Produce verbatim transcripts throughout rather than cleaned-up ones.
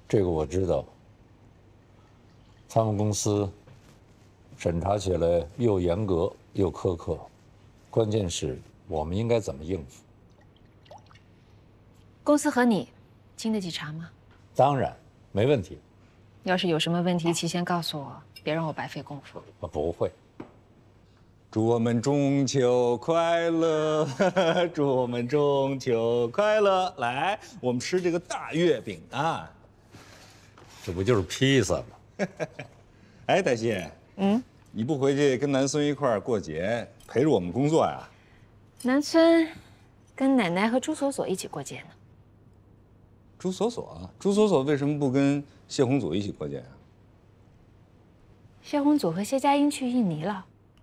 这个我知道。他们公司审查起来又严格又苛刻，关键是我们应该怎么应付？ 公司和你经得起查吗？ 当然没问题。 要是有什么问题，提前告诉我，别让我白费功夫。 我不会。 祝我们中秋快乐！祝我们中秋快乐！来，我们吃这个大月饼啊！ 这不就是披萨吗？ 哎，黛西， 嗯， 你不回去跟南孙一块儿过节，陪着我们工作呀？ 南村跟奶奶和朱锁锁一起过节呢。 朱锁锁，朱锁锁为什么不跟谢宏祖一起过节呀？ 谢宏祖和谢佳音去印尼了。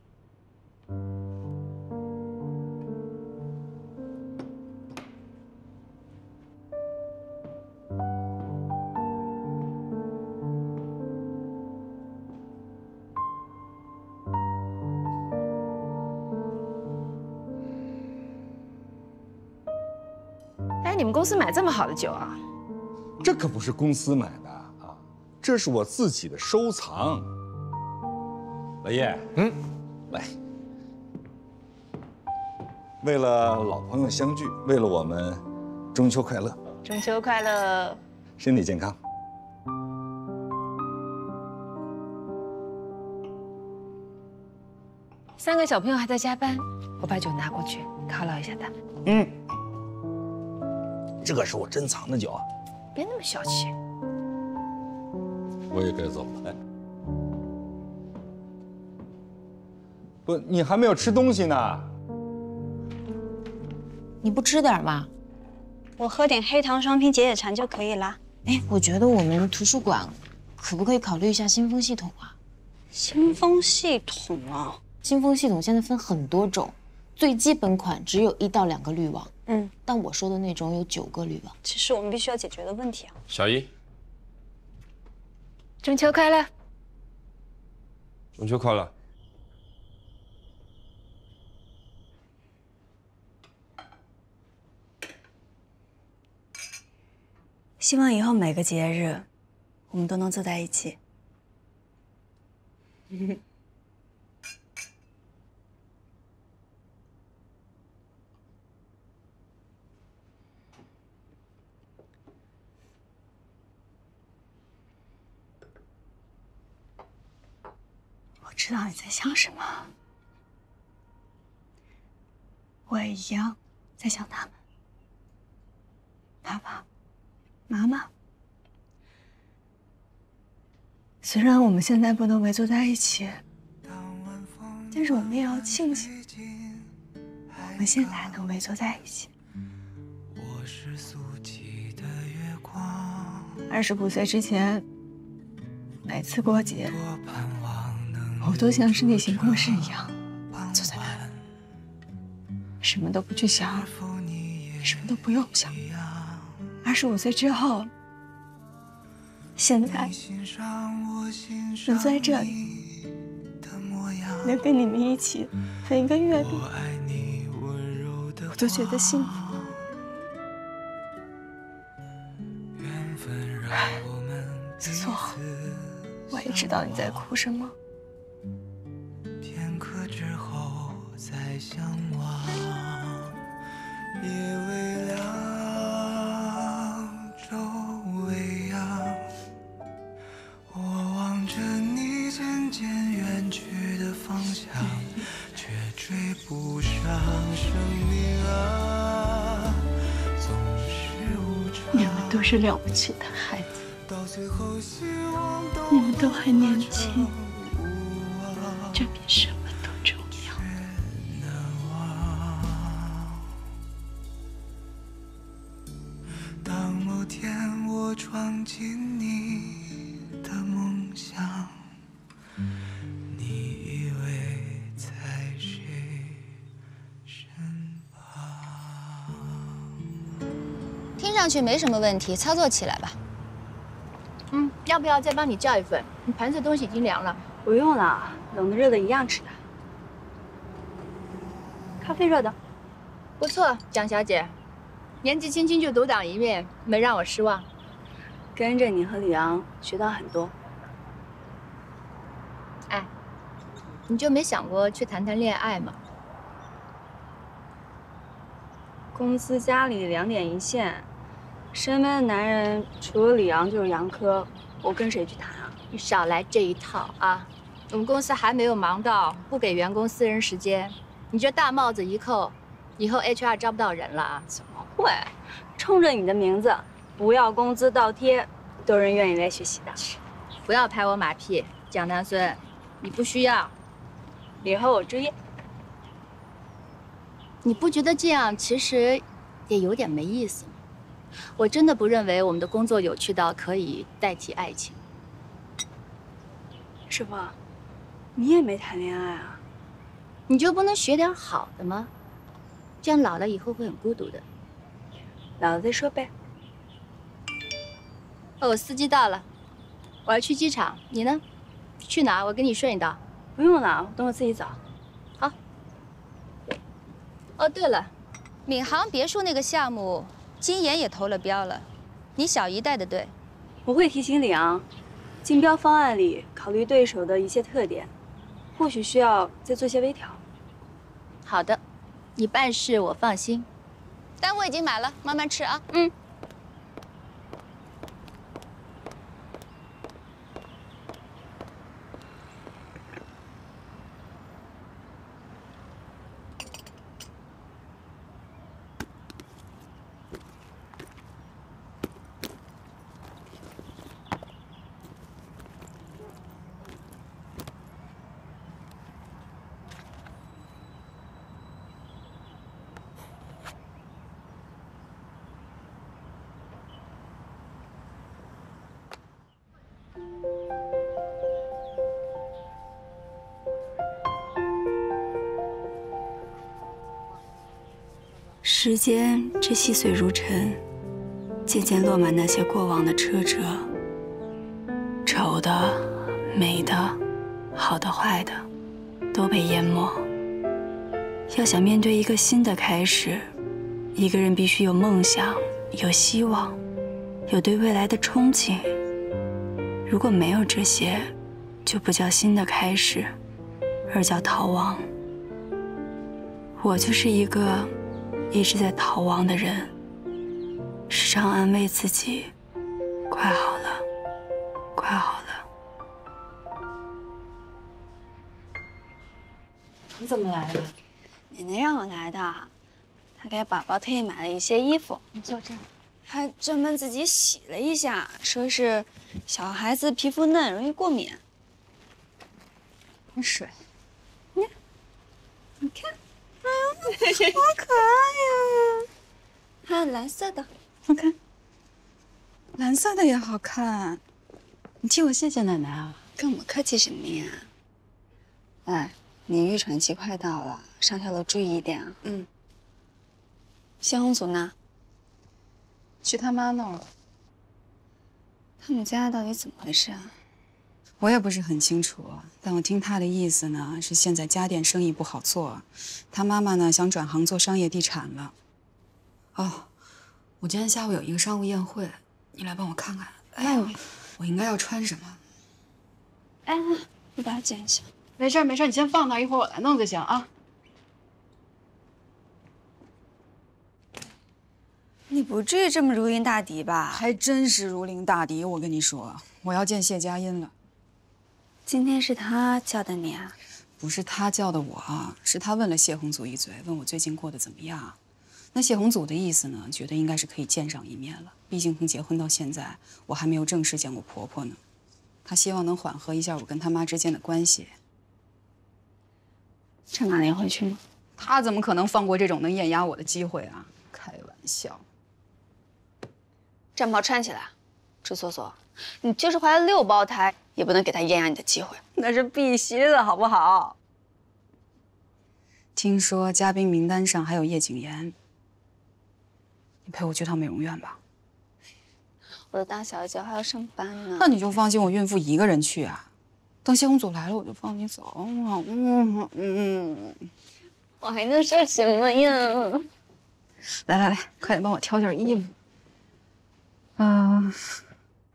哎，你们公司买这么好的酒啊？ 这可不是公司买的啊，这是我自己的收藏。老叶，嗯，来。 为了老朋友相聚，为了我们中秋快乐！ 中秋快乐， 身体健康。 三个小朋友还在加班，我把酒拿过去犒劳一下他们。 嗯，这是我珍藏的酒啊！ 别那么小气。 我也该走了。哎， 不，你还没有吃东西呢。 你不吃点吗？ 我喝点黑糖双拼解解馋就可以啦。 哎，我觉得我们图书馆可不可以考虑一下新风系统啊？ 新风系统啊， 新风系统现在分很多种，最基本款只有一到两个滤网。 嗯， 但我说的那种有九个滤网。 其实我们必须要解决的问题啊。 小一， 中秋快乐！ 中秋快乐！ 希望以后每个节日，我们都能坐在一起。我知道你在想什么，我也一样在想他们，爸爸。 妈妈，虽然我们现在不能围坐在一起，但是我们也要庆幸，我们现在还能围坐在一起。二十五岁之前，每次过节，我都像是例行公事一样坐在那儿，什么都不去想，什么都不用想。 二十五岁之后，现在能坐在这里，能跟你们一起分一个月饼，我都觉得幸福。思错，我也知道你在哭什么。片刻之后再相望，也为了。 不上生命啊，总是无常。你们都是了不起的孩子，你们都还年轻，这比什么都重要。当某天我闯进你的梦乡。 听上去没什么问题，操作起来吧。 嗯，要不要再帮你叫一份？你盘子东西已经凉了。 不用了，冷的热的一样吃的。咖啡热的， 不错，蒋小姐，年纪轻轻就独当一面，没让我失望。 跟着你和李昂学到很多。 哎，你就没想过去谈谈恋爱吗？ 公司家里两点一线，身边的男人除了李昂就是杨科，我跟谁去谈啊？ 你少来这一套啊！我们公司还没有忙到不给员工私人时间，你这大帽子一扣，以后 H R 招不到人了啊！ 怎么会？冲着你的名字，不要工资倒贴，都人愿意来学习的。 不要拍我马屁，蒋南孙，你不需要。 以后我注意。 你不觉得这样其实也有点没意思吗？我真的不认为我们的工作有趣到可以代替爱情。 师傅，你也没谈恋爱啊？ 你就不能学点好的吗？这样老了以后会很孤独的。 老了再说呗。 哦，我司机到了，我要去机场，你呢？去哪？我给你顺一道。 不用了，等我自己走。 好。哦，对了， 闵行别墅那个项目，金岩也投了标了，你小姨带的队。 我会提醒李昂，竞标方案里考虑对手的一些特点，或许需要再做些微调。 好的，你办事我放心。 单我已经买了，慢慢吃啊。 嗯。 时间这细水如尘，渐渐落满那些过往的车辙，丑的、美的、好的、坏的，都被淹没。要想面对一个新的开始，一个人必须有梦想，有希望，有对未来的憧憬。如果没有这些，就不叫新的开始，而叫逃亡。我就是一个一直在逃亡的人，时常安慰自己，快好了，快好了。 你怎么来了？ 奶奶让我来的，她给宝宝特意买了一些衣服， 你坐这儿。 还专门自己洗了一下，说是小孩子皮肤嫩，容易过敏。 喝水。 你看，你看，啊，好可爱呀！还有蓝色的， 我看，蓝色的也好看。你替我谢谢奶奶啊。 跟我们客气什么呀？哎，你预产期快到了，上下楼注意一点啊。嗯。谢红祖呢？ 去他妈那儿了。 他们家到底怎么回事啊？ 我也不是很清楚，但我听他的意思呢，是现在家电生意不好做，他妈妈呢想转行做商业地产了。哦，我今天下午有一个商务宴会，你来帮我看看。哎呀，我应该要穿什么？ 哎，我把它剪一下。 没事没事，你先放那儿，一会儿我来弄就行啊。 你不至于这么如临大敌吧？ 还真是如临大敌，我跟你说，我要见谢佳音了。 今天是他叫的你啊？ 不是他叫的我，是他问了谢红祖一嘴，问我最近过得怎么样。那谢红祖的意思呢，觉得应该是可以见上一面了。毕竟从结婚到现在，我还没有正式见过婆婆呢。他希望能缓和一下我跟他妈之间的关系。 趁马莲回去吗？ 他怎么可能放过这种能碾压我的机会啊？开玩笑。 战袍穿起来，朱锁锁，你就是怀了六胞胎，也不能给他碾压你的机会， 那是必须的，好不好？听说嘉宾名单上还有叶谨言，你陪我去趟美容院吧。 我的大小姐还要上班呢。 那你就放心，我孕妇一个人去啊。等谢红祖来了，我就放你走。嗯嗯嗯， 我还能说什么呀？ 来来来，快点帮我挑件衣服。啊、呃，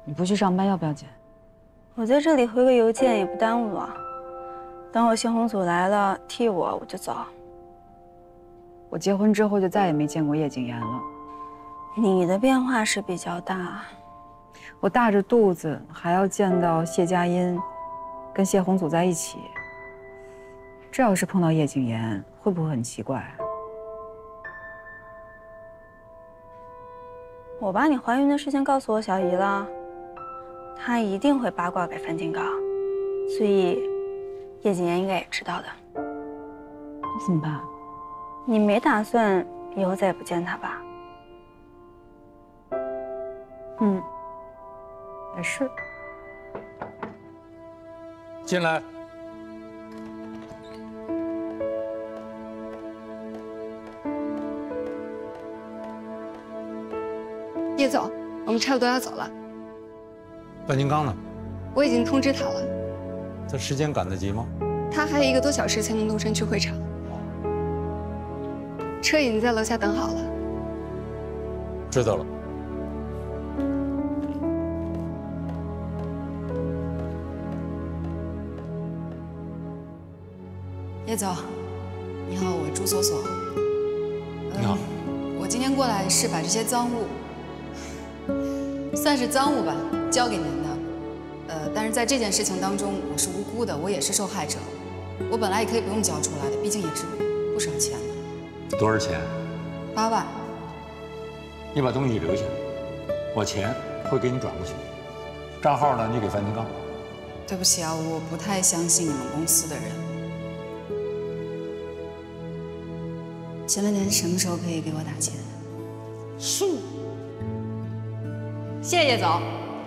你不去上班要不要紧？ 我在这里回个邮件也不耽误啊。等我谢红祖来了替我，我就走。 我结婚之后就再也没见过叶谨言了。 你的变化是比较大。 我大着肚子还要见到谢佳音，跟谢红祖在一起。这要是碰到叶谨言，会不会很奇怪？ 我把你怀孕的事情告诉我小姨了，她一定会八卦给樊金刚，所以叶谨言应该也知道的。 那怎么办？ 你没打算以后再也不见他吧？嗯， 也是。 进来。 叶总，我们差不多要走了。 范金刚呢？ 我已经通知他了。 这时间赶得及吗？ 他还有一个多小时才能动身去会场。车已经在楼下等好了。 知道了。 叶总，你好，我是朱锁锁。 你好。 我今天过来是把这些赃物，算是赃物吧，交给您的。呃，但是在这件事情当中，我是无辜的，我也是受害者。我本来也可以不用交出来的，毕竟也是不少钱呢。 多少钱？ 八万。 你把东西留下，我钱会给你转过去。账号呢，你给范金刚。 对不起啊，我不太相信你们公司的人。请问您什么时候可以给我打钱？ 是。 谢谢叶总。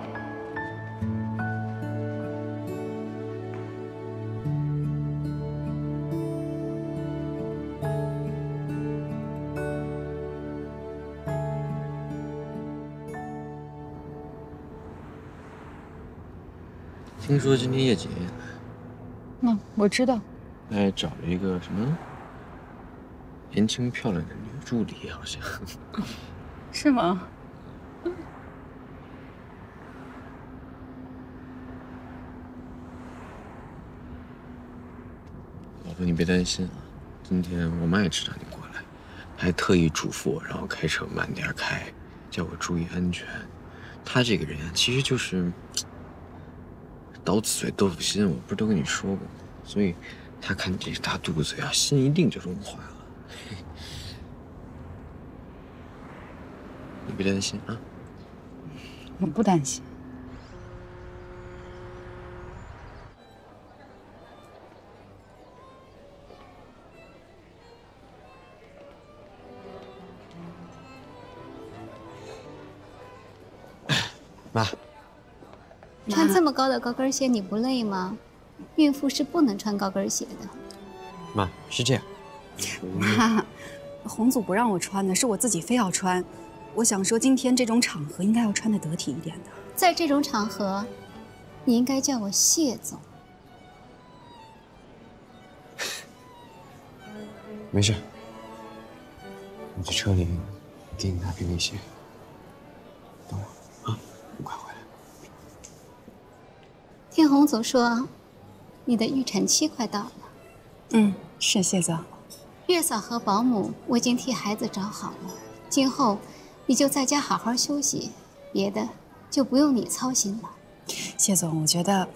听说今天叶姐也来， 嗯，我知道。 还找了一个什么年轻漂亮的女助理，好像。 是吗？ 老婆，你别担心啊，今天我妈也知道你过来，还特意嘱咐我让我开车慢点开，叫我注意安全。她这个人其实就是刀子嘴豆腐心，我不是都跟你说过吗？所以她看你这大肚子呀，心一定就融化了。你别担心啊。 我不担心。 妈， 穿这么高的高跟鞋你不累吗？孕妇是不能穿高跟鞋的。 妈，是这样。 妈，红祖不让我穿的，是我自己非要穿。我想说，今天这种场合应该要穿得得体一点的。 在这种场合，你应该叫我谢总。 没事，我去车里给你拿便利鞋。等我啊，你快回来。 听红总说，你的预产期快到了。 嗯，是谢总。 月嫂和保姆我已经替孩子找好了，今后你就在家好好休息，别的就不用你操心了。 谢总，我觉得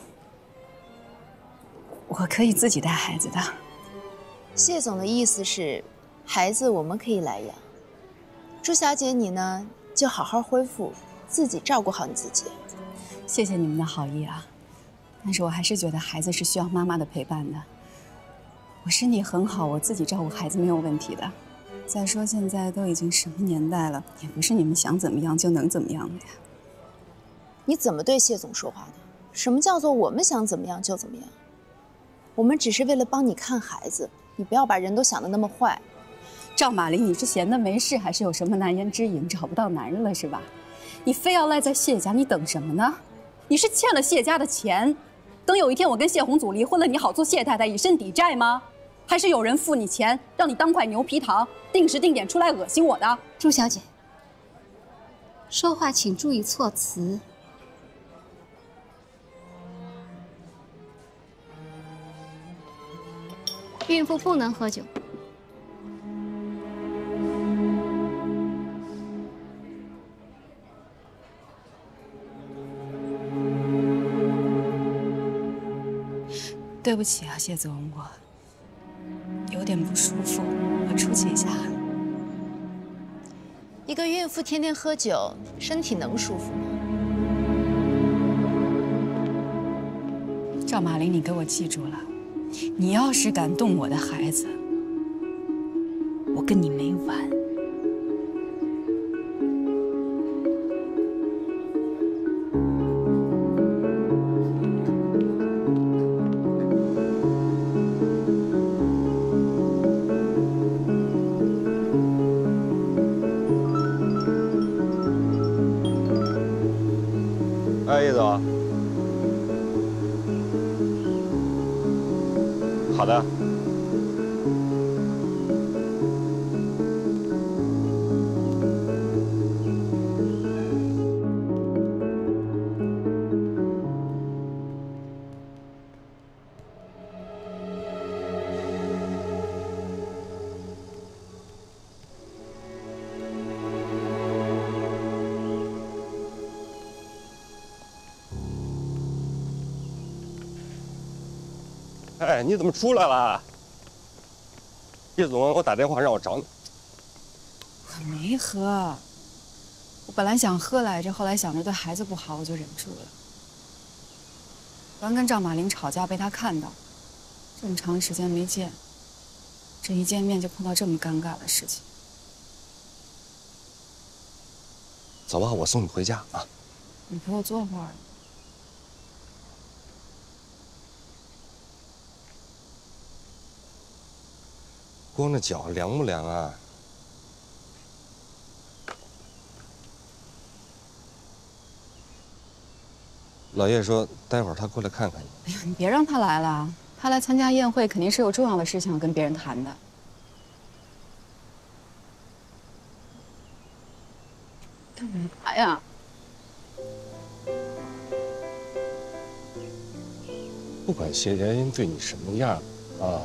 我可以自己带孩子的。 谢总的意思是，孩子我们可以来养，朱小姐你呢就好好恢复，自己照顾好你自己。 谢谢你们的好意啊，但是我还是觉得孩子是需要妈妈的陪伴的。我身体很好，我自己照顾孩子没有问题的。再说现在都已经什么年代了，也不是你们想怎么样就能怎么样的。 你怎么对谢总说话的？什么叫做我们想怎么样就怎么样？我们只是为了帮你看孩子，你不要把人都想得那么坏。 赵玛丽，你是闲的没事，还是有什么难言之隐找不到男人了是吧？你非要赖在谢家，你等什么呢？你是欠了谢家的钱，等有一天我跟谢红祖离婚了，你好做谢太太以身抵债吗？还是有人付你钱，让你当块牛皮糖，定时定点出来恶心我的？ 朱小姐，说话请注意措辞。 孕妇不能喝酒。 对不起啊，谢总，我有点不舒服，我出去一下。 一个孕妇天天喝酒，身体能舒服吗？ 赵马林，你给我记住了，你要是敢动我的孩子，我跟你没完。 哎，叶总。好的。哎，你怎么出来了？叶总给我打电话让我找你。 我没喝，我本来想喝来着，后来想着对孩子不好，我就忍住了。刚跟赵马林吵架被他看到，这么长时间没见，这一见面就碰到这么尴尬的事情。 走吧，我送你回家啊。 你陪我坐会儿。 光着脚凉不凉啊？老叶说待会儿他过来看看你。 哎呀，你别让他来了，他来参加宴会肯定是有重要的事情要跟别人谈的。干嘛呀？ 不管谢佳音对你什么样啊，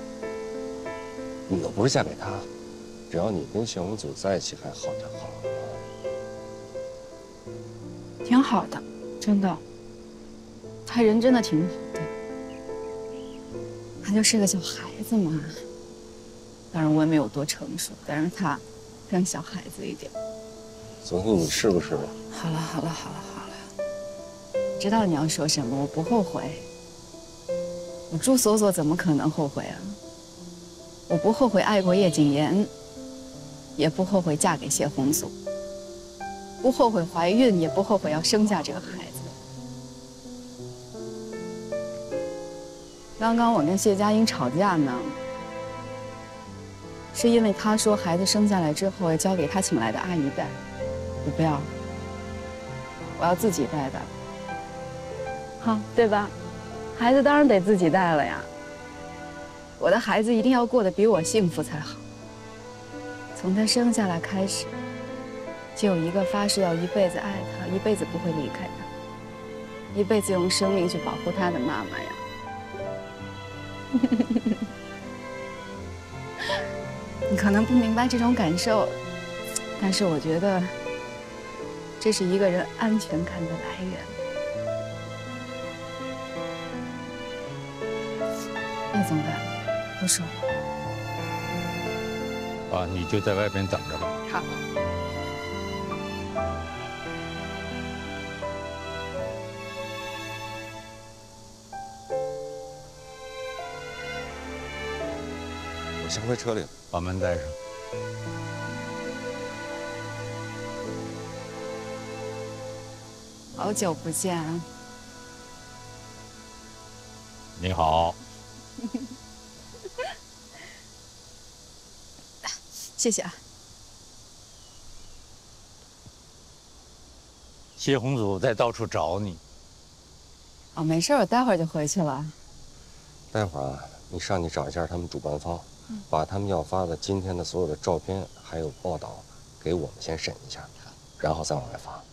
你又不是嫁给他，只要你跟谢宏祖在一起还好就好。 挺好的，真的。他人真的挺好的，他就是个小孩子嘛。当然我也没有多成熟，但是他像小孩子一点。 总之你是不是？ 好了好了好了好了，知道你要说什么，我不后悔。我朱锁锁怎么可能后悔啊？我不后悔爱过叶谨言，也不后悔嫁给谢宏祖，不后悔怀孕，也不后悔要生下这个孩子。刚刚我跟谢佳音吵架呢，是因为他说孩子生下来之后要交给他请来的阿姨带，我不要，我要自己带的。好，对吧？孩子当然得自己带了呀。我的孩子一定要过得比我幸福才好。从他生下来开始，就有一个发誓要一辈子爱他，一辈子不会离开他，一辈子用生命去保护他的妈妈呀。你可能不明白这种感受，但是我觉得这是一个人安全感的来源。叶总的，不说啊，你就在外边等着吧。 好。 我先回车里了， 把门带上。 好久不见。 你好。 谢谢啊。 谢宏祖在到处找你。 哦，没事，我待会儿就回去了。 待会儿啊，你上去找一下他们主办方，嗯、把他们要发的今天的所有的照片还有报道给我们先审一下，然后再往外发。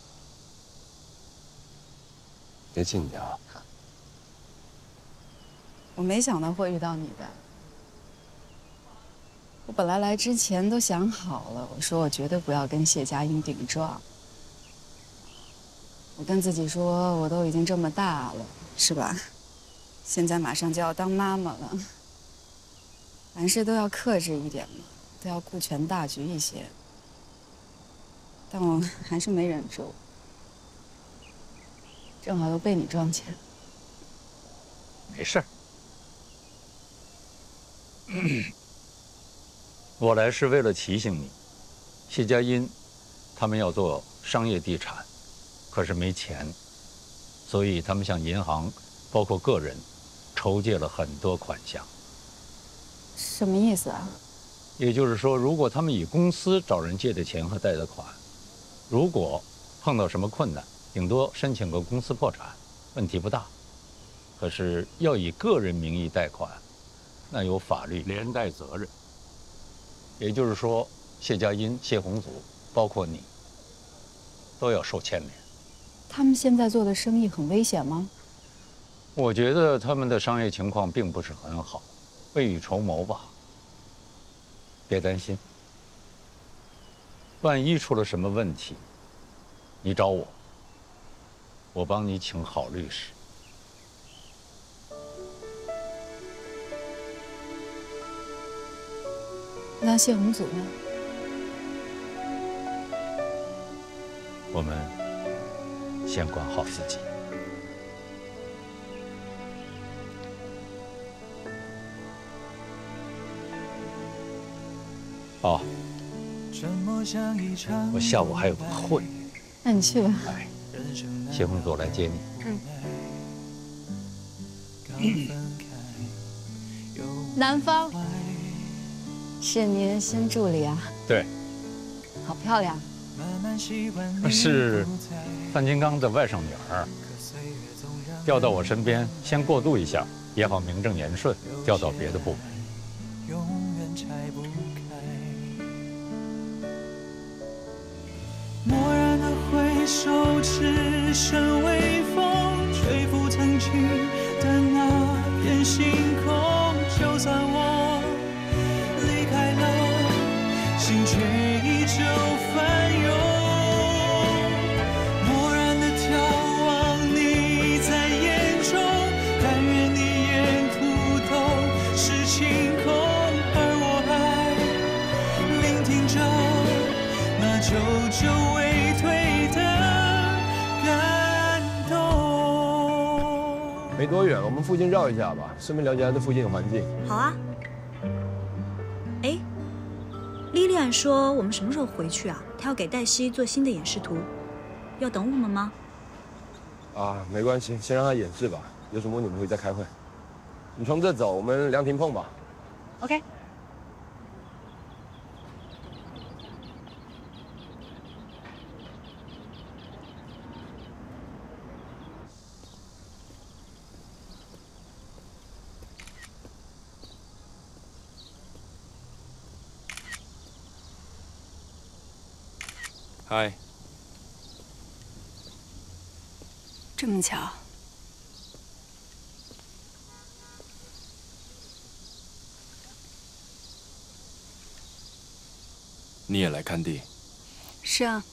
别进去啊。 我没想到会遇到你的。我本来来之前都想好了，我说我绝对不要跟谢佳音顶撞。我跟自己说，我都已经这么大了，是吧？现在马上就要当妈妈了，凡事都要克制一点嘛，都要顾全大局一些。但我还是没忍住，正好又被你撞见。 没事儿。我来是为了提醒你，谢佳音他们要做商业地产，可是没钱，所以他们向银行，包括个人，筹借了很多款项。 什么意思啊？ 也就是说，如果他们以公司找人借的钱和贷的款，如果碰到什么困难，顶多申请个公司破产，问题不大。可是要以个人名义贷款，那有法律连带责任。也就是说，谢佳音、谢红祖，包括你，都要受牵连。 他们现在做的生意很危险吗？ 我觉得他们的商业情况并不是很好，未雨绸缪吧。别担心，万一出了什么问题，你找我，我帮你请好律师。 那谢红祖呢？ 我们先管好自己。哦，我下午还有个会。 那你去吧。 哎，谢红祖来接你。 嗯。南方。是您新助理啊？ 对， 好漂亮。 是范金刚的外甥女儿，调到我身边，先过渡一下，也好名正言顺调到别的部门。 蓦然的回首，只剩微风吹拂曾经的那片星空，就算我心却依旧翻涌，漠然的眺望你在眼中，但愿你沿途都是晴空，而我还聆听着那久久未退的感动。 没多远，我们附近绕一下吧，顺便了解下这附近的环境。 好啊。哎。莉莉安说：“我们什么时候回去啊？她要给黛西做新的演示图，要等我们吗？” 啊，没关系，先让她演示吧。有什么问题我们会再开会。你从这走，我们凉亭碰吧。 OK。 嗨， 这么巧， 你也来看地？ 是啊。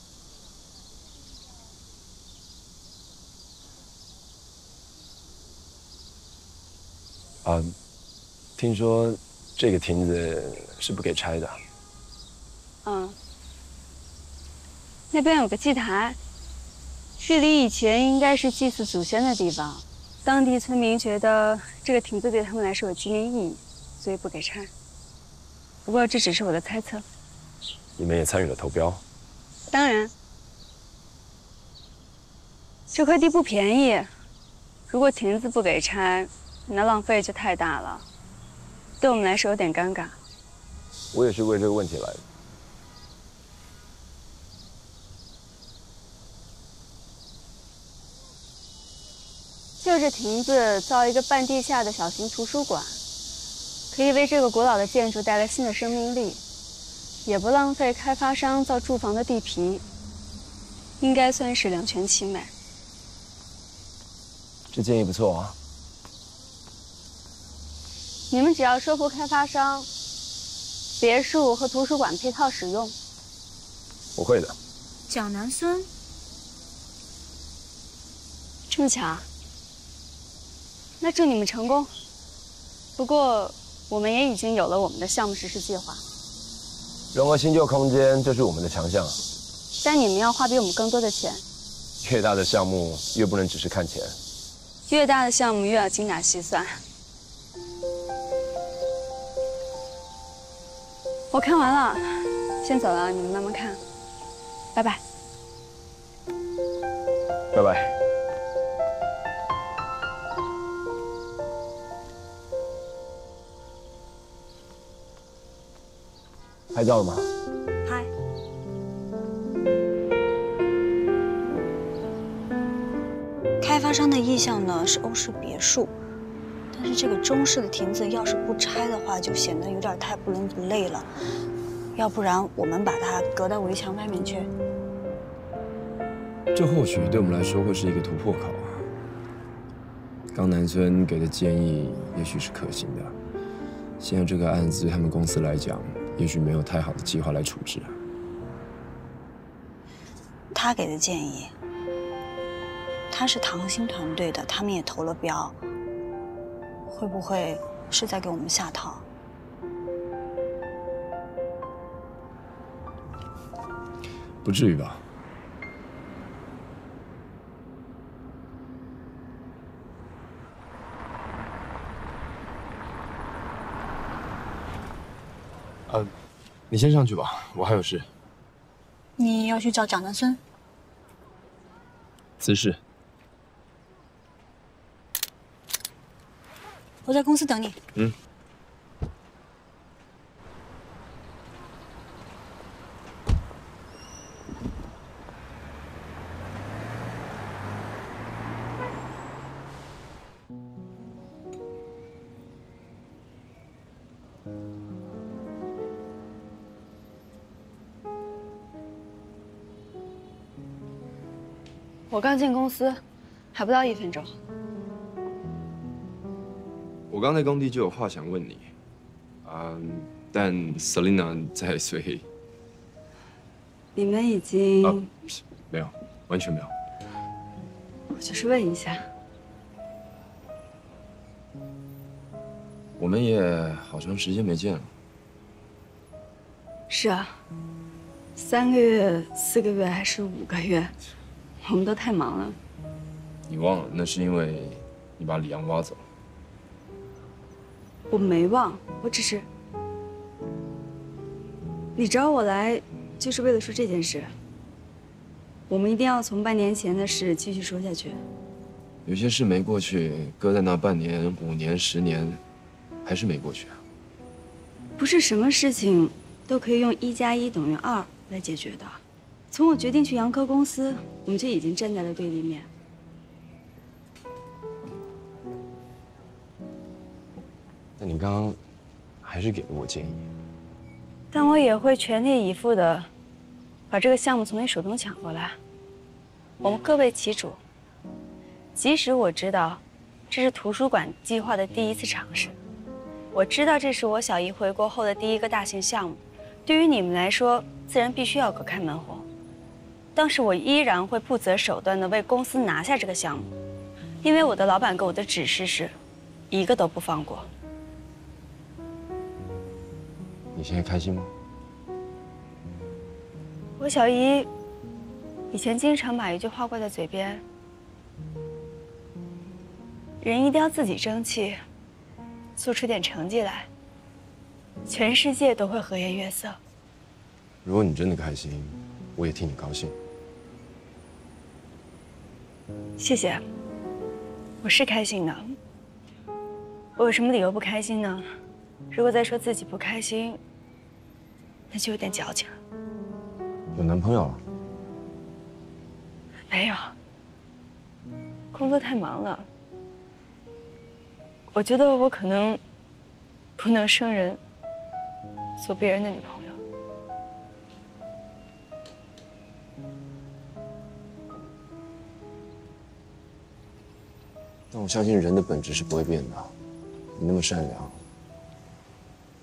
啊，听说这个亭子是不给拆的。 嗯。那边有个祭台，这里以前应该是祭祀祖先的地方。当地村民觉得这个亭子对他们来说有纪念意义，所以不给拆。不过这只是我的猜测。 你们也参与了投标？ 当然。这块地不便宜，如果亭子不给拆，那浪费就太大了，对我们来说有点尴尬。 我也是为这个问题来的。 就这亭子造一个半地下的小型图书馆，可以为这个古老的建筑带来新的生命力，也不浪费开发商造住房的地皮，应该算是两全其美。 这建议不错啊。 你们只要说服开发商，别墅和图书馆配套使用。 我会的。 蒋南孙， 这么巧？那祝你们成功。不过，我们也已经有了我们的项目实施计划。 融合新旧空间，这是我们的强项。 但你们要花比我们更多的钱。 越大的项目，越不能只是看钱。 越大的项目越要精打细算。我看完了，先走了，你们慢慢看，拜拜。 拜拜。拍照了吗？ 拍。开发商的意向呢是欧式别墅，但是这个中式的亭子要是不拆的话，就显得有点太不伦不类了。要不然我们把它隔到围墙外面去。 这或许对我们来说会是一个突破口。刚南孙给的建议也许是可行的。现在这个案子对他们公司来讲，也许没有太好的计划来处置。 他给的建议，他是唐鑫团队的，他们也投了标，会不会是在给我们下套？ 不至于吧？呃，你先上去吧，我还有事。 你要去找蒋南孙？ 私事。 我在公司等你。 嗯。 我刚进公司，还不到一分钟。 我刚在工地就有话想问你，嗯，但 Selina 在，所以你们已经…… 啊，没有，完全没有。 我就是问一下。 我们也好长时间没见了。 是啊，三个月、四个月还是五个月？我们都太忙了。 你忘了，那是因为你把李阳挖走。 我没忘，我只是……你找我来，就是为了说这件事。我们一定要从半年前的事继续说下去。 有些事没过去，搁在那半年、五年、十年，还是没过去啊。 不是什么事情都可以用一加一等于二来解决的。从我决定去洋科公司，我们就已经站在了对立面。 那你刚刚还是给了我建议， 但我也会全力以赴的把这个项目从你手中抢过来。我们各为其主。即使我知道这是图书馆计划的第一次尝试，我知道这是我小姨回国后的第一个大型项目，对于你们来说，自然必须要隔开门红。但是我依然会不择手段的为公司拿下这个项目，因为我的老板给我的指示是，一个都不放过。 你现在开心吗？ 我小姨以前经常把一句话挂在嘴边：人一定要自己争气，做出点成绩来，全世界都会和颜悦色。 如果你真的开心，我也替你高兴。 谢谢，我是开心的。我有什么理由不开心呢？如果再说自己不开心，那就有点矫情了。 有男朋友了？ 没有，工作太忙了。我觉得我可能不能胜任做别人的女朋友。 但我相信人的本质是不会变的。你那么善良，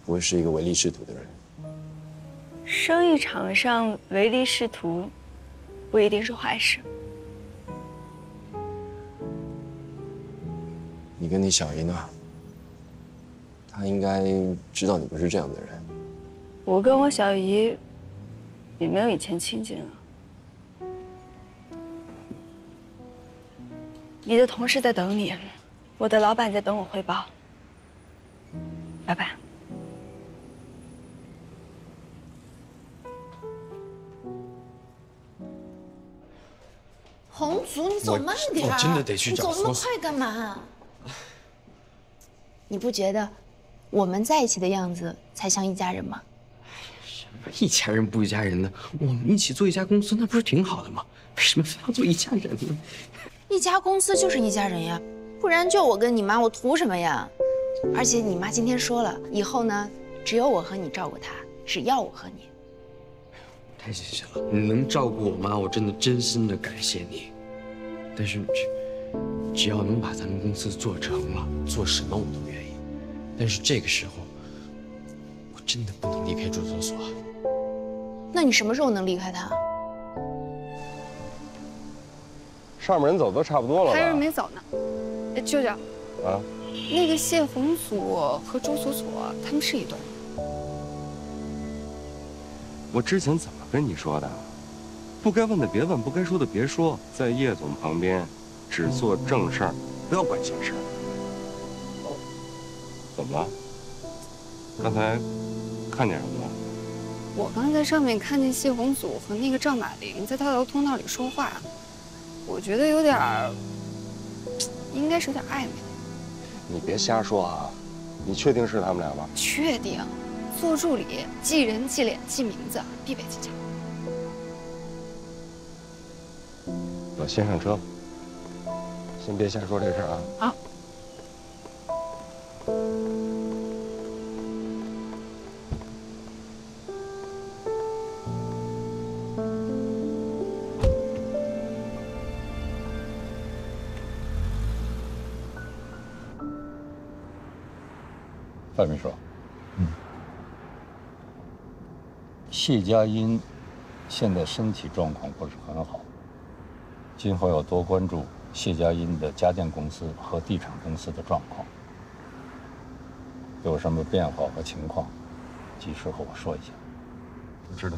不会是一个唯利是图的人。 生意场上唯利是图，不一定是坏事。 你跟你小姨呢？她应该知道你不是这样的人。 我跟我小姨也没有以前亲近了。你的同事在等你，我的老板在等我汇报。拜拜。 红祖，你走慢点我真的得去找你走那么快干嘛？你不觉得我们在一起的样子才像一家人吗？ 什么一家人不一家人的？我们一起做一家公司，那不是挺好的吗？为什么非要做一家人呢？ 一家公司就是一家人呀，不然就我跟你妈，我图什么呀？而且你妈今天说了，以后呢，只有我和你照顾她，只要我和你。 太谢谢了，你能照顾我妈，我真的真心的感谢你。但是只只要能把咱们公司做成了，做什么我都愿意。但是这个时候，我真的不能离开注册所。 那你什么时候能离开她？ 上面人走都差不多了吧？ 还有人没走呢。哎，舅舅， 啊， 那个谢红祖和周锁锁他们是一对吗？ 我之前怎么跟你说的？不该问的别问，不该说的别说，在叶总旁边，只做正事儿，不要管闲事。怎么了？刚才看见什么了？ 我刚在上面看见谢红祖和那个赵马玲在大楼通道里说话，我觉得有点儿，应该是有点暧昧。 你别瞎说啊！你确定是他们俩吗？ 确定。做助理，记人、记脸、记名字，必备技巧。 我先上车，先别瞎说这事儿啊。 好。 范秘书。嗯。谢佳音现在身体状况不是很好，今后要多关注谢佳音的家电公司和地产公司的状况，有什么变化和情况，及时和我说一下。 我知道。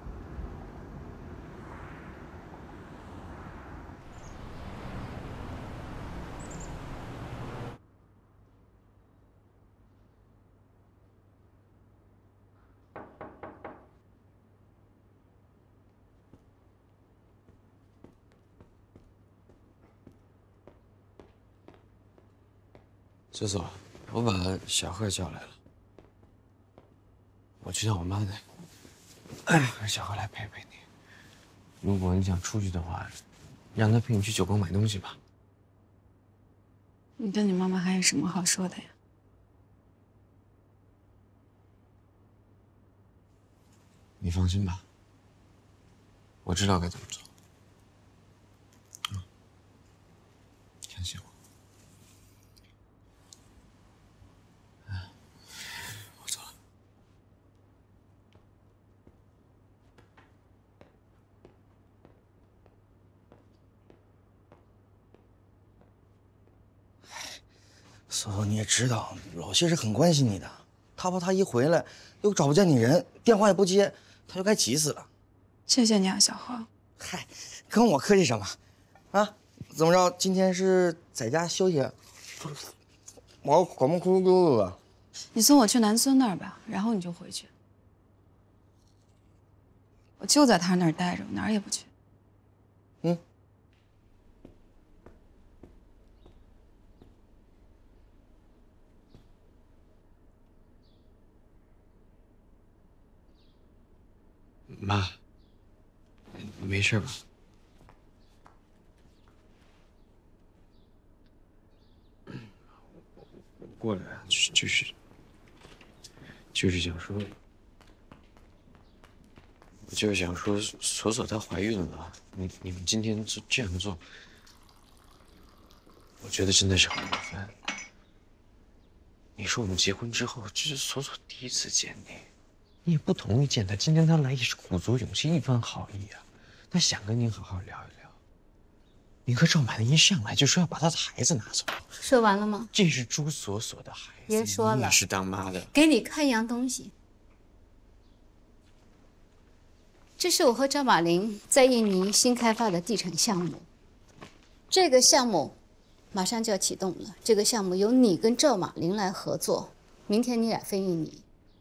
左左，我把小贺叫来了，我去趟我妈那，哎，让小贺来陪陪你。如果你想出去的话，让他陪你去九宫买东西吧。 你跟你妈妈还有什么好说的呀？ 你放心吧，我知道该怎么做。啊，相信我。我走了。 嫂嫂，你也知道，老谢是很关心你的，他怕他一回来又找不见你人，电话也不接，他就该急死了。 谢谢你啊，小贺。 嗨，跟我客气什么？啊，怎么着？今天是在家休息？我管不哭溜了。 你送我去南孙那儿吧，然后你就回去。我就在他那儿待着，哪儿也不去。 嗯。 妈，你没事吧？我过来就是就是就是想说，我就是想说，锁锁她怀孕了，你你们今天这这样做，我觉得真的是很过分。 你说我们结婚之后，这是索索第一次见你，你也不同意见他。今天他来也是鼓足勇气，一番好意啊，他想跟您好好聊一聊。你和赵满林一上来就说要把他的孩子拿走， 说完了吗？ 这是朱锁锁的孩子， 别说了， 你是当妈的。 给你看一样东西，这是我和赵马林在印尼新开发的地产项目。这个项目马上就要启动了，这个项目由你跟赵马林来合作，明天你俩飞印尼。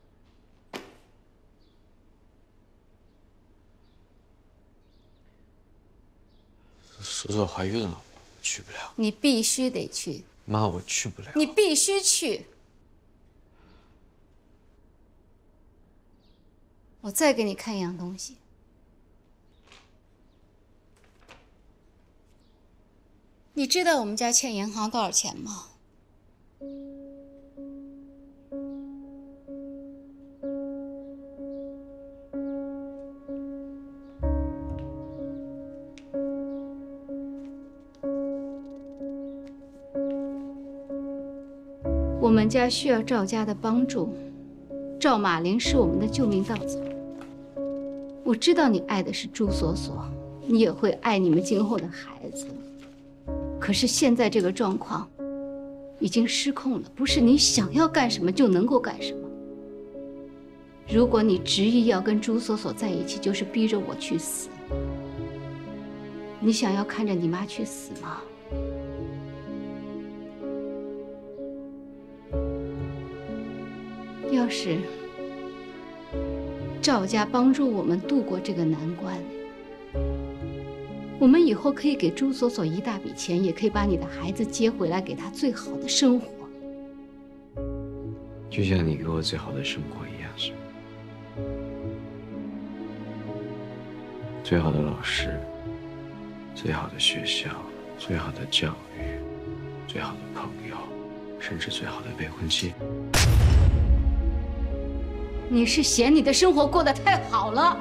锁锁怀孕了，去不了。 你必须得去。 妈，我去不了。 你必须去。我再给你看一样东西。你知道我们家欠银行多少钱吗？我们家需要赵家的帮助，赵马林是我们的救命稻草。我知道你爱的是朱锁锁，你也会爱你们今后的孩子。可是现在这个状况已经失控了，不是你想要干什么就能够干什么。如果你执意要跟朱锁锁在一起，就是逼着我去死。你想要看着你妈去死吗？要是赵家帮助我们度过这个难关，我们以后可以给朱锁锁一大笔钱，也可以把你的孩子接回来，给他最好的生活。 就像你给我最好的生活一样，是吗？最好的老师，最好的学校，最好的教育，最好的朋友，甚至最好的未婚妻。 你是嫌你的生活过得太好了。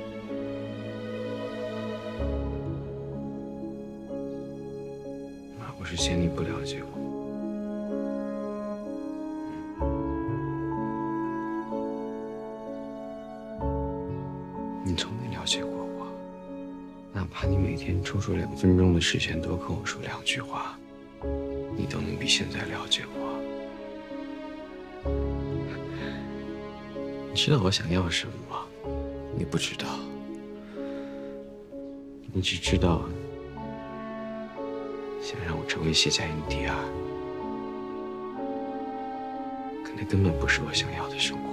妈，我是嫌你不了解我。你从没了解过我，哪怕你每天抽出两分钟的时间多跟我说两句话，你都能比现在了解我。你知道我想要什么吗？你不知道，你只知道想让我成为谢家印第二，可那根本不是我想要的生活。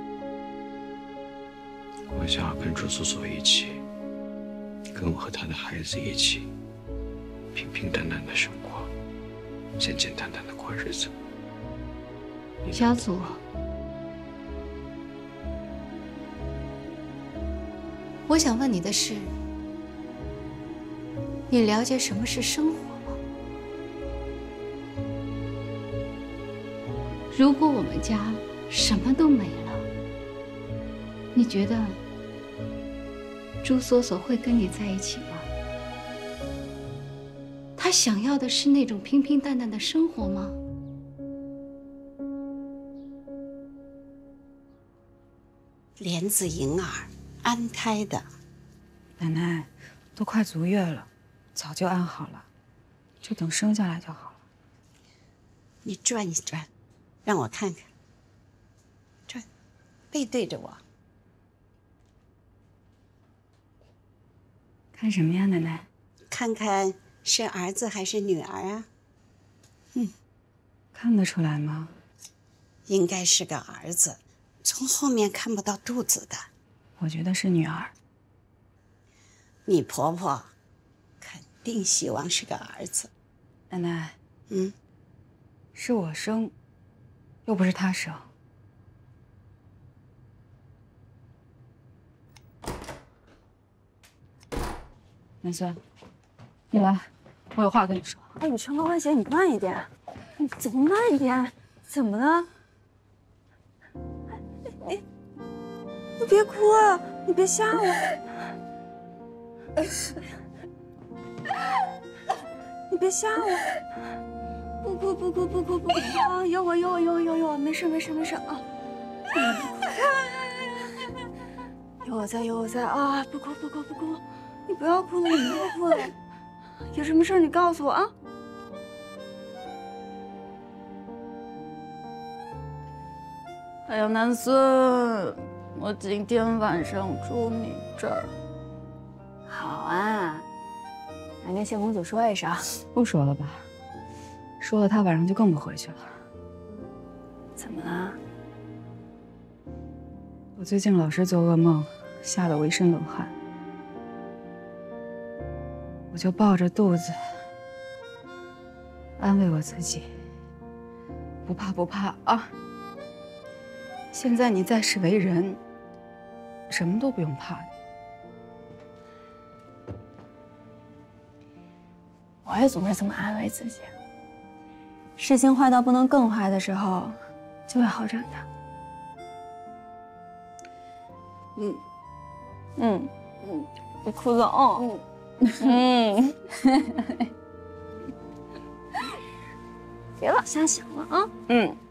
我想要跟朱锁锁一起，跟我和他的孩子一起，平平淡淡的生活，简简单单的过日子。 小祖，我想问你的是，你了解什么是生活吗？如果我们家什么都没了，你觉得朱锁锁会跟你在一起吗？她想要的是那种平平淡淡的生活吗？ 莲子银儿，安胎的。 奶奶，都快足月了，早就安好了，就等生下来就好了。 你转一转，让我看看。转，背对着我。 看什么呀，奶奶？ 看看是儿子还是女儿啊？嗯， 看得出来吗？ 应该是个儿子，从后面看不到肚子的。 我觉得是女儿。 你婆婆肯定希望是个儿子。 奶奶， 嗯， 是我生，又不是她生。南孙，你来，我有话跟你说。 哎，你穿高跟鞋，你慢一点，你走慢一点，怎么了？哎，你别哭啊，你别吓我。你别吓我。 不哭不哭不哭不哭啊！有我有我有我有我，没事没事没事啊！有我在有我在啊！不哭不哭不哭，你不要哭了，你不要哭了，有什么事你告诉我啊！哎呀，南孙，我今天晚上住你这儿。 好啊，来跟谢公子说一声。 不说了吧，说了他晚上就更不回去了。 怎么了？ 我最近老是做噩梦，吓得我一身冷汗。我就抱着肚子，安慰我自己，不怕不怕啊。现在你在世为人，什么都不用怕的。 我也总是这么安慰自己。事情坏到不能更坏的时候，就会好转的。 嗯，嗯嗯，别哭了哦。嗯嗯，别老瞎想了啊。嗯。